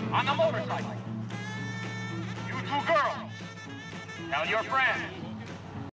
on a motorcycle. You two girls, tell your friends.